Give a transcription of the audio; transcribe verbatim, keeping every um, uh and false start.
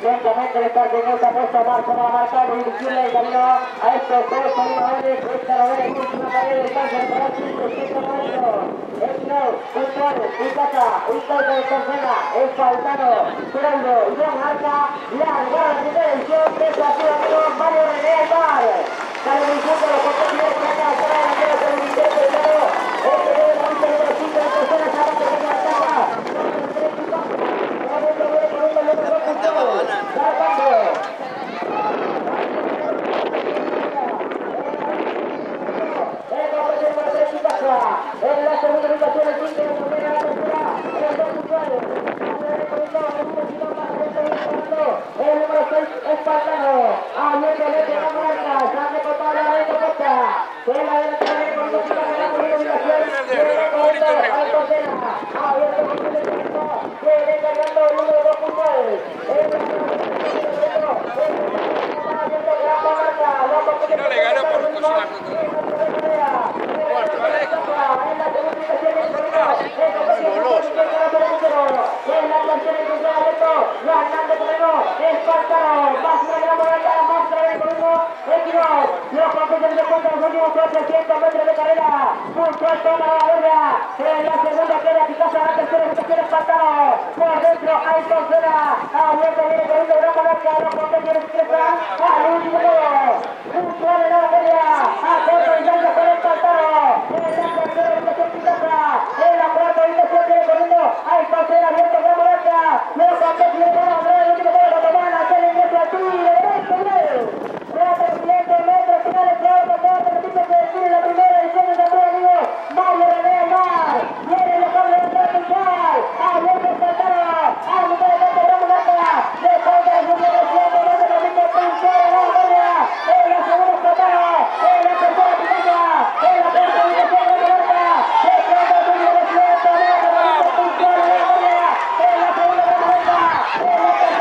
lentamente el cardenal ha puesto a marcha para marcar y dirigirle el camino a estos dos animadores. Esta novena y última carrera de cáncer para el cinco metros. Es no, un gol, un caca, un gol de Concena, es Faltano, Geraldo, Iván Arca, larga la primera edición de su amigo Mario René Alvar. Sale muy junto a los competidores que acá para la guerra del Ministerio de Estado. Este debe la vista número cinco de Concena, se va a pegar la caja. En la segunda ubicación el quinto de la primera, la tercera, el dos usuarios. El número seis es Faltano. Abierto el eje de la marca. Sale con toda la red de costa. Que la de la primera con dos ubicación. Viene corriendo al Concena. Abierto con el equipo. Viene cargando el número dos puntuales. El no le ganó por cocinar. Los campeones de cuenta los últimos cuatrocientos metros de carrera. Punto alto la barrera. En la segunda queda quizás a la tercera ubicación es Faltano. Por dentro hay Concena. Abierto viene corriendo gran marca. Los campeones ingresan al último modo. Punto a la barrera. A corto distancia con el Faltano. En la tercera ubicación quizás. En la cuarta ubicación viene corriendo hay Concena. Abierto gran marca. Los campeones van a lograr el último modo. Lo toman a hacer el ingreso al tiro. Derecho, bien. trescientos metros finales de auto, todo el repito que define la primera edición de nuestro amigo Mario René Alvar. Viene el mejor de la mundial. Abierto el Faltano. A mitad de campo, gran marca. Le falta el número trescientos metros de repito, punto de la barrera. En la segunda Faltano. En la tercera Picasa. En la cuarta ubicación gran marca. Le falta el número trescientos metros de repito, punto de la barrera. En la segunda gran marca. En la